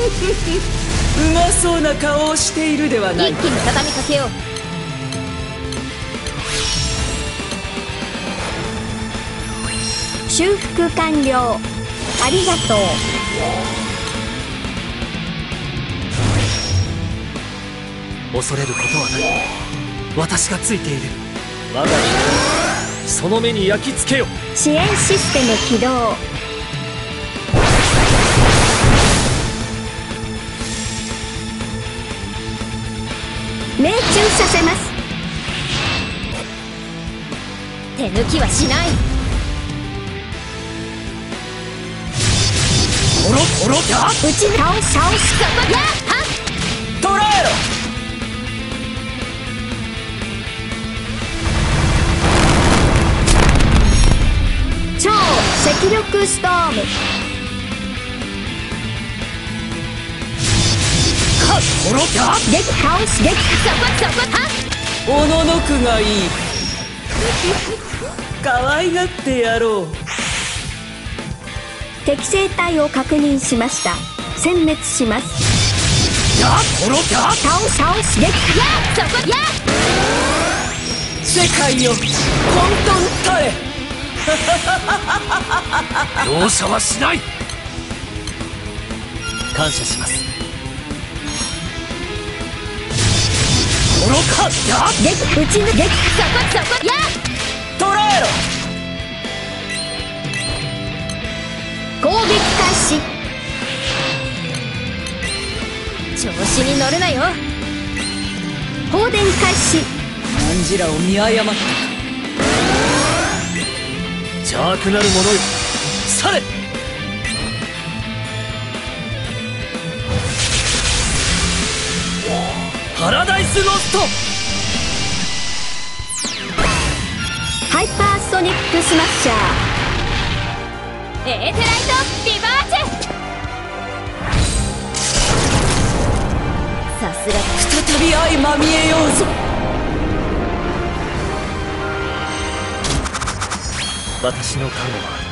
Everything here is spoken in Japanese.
うまそうな顔をしているではないか。 一気に畳みかけよう。 修復完了。ありがとう。 恐れることはない。私がついている。我が光、その目に焼き付けよ。 支援システム起動。命中させます。 手抜きはしない。 コロコロキャ打ち倒す。 そこやっは捕らえろ。 超赤力ストーム。 コロキャ撃倒す。撃そこはおののくがいい。可愛がってやろう。 適正体を確認しました。殲滅します。 やコロキャ倒す。撃そこや世界よ混沌たれ。 容赦はしない。感謝します。コロカや撃打ち抜撃そこや捕らえろ。 攻撃開始。 調子に乗るなよ。 放電開始。 何時らを見誤った。 邪悪なる者よ、去れ。パラダイスロスト。 ハイパーソニックスマッシャー。 エーテライトリバーチ。さすがだ。 再び相まみえようぞ。 私の加護は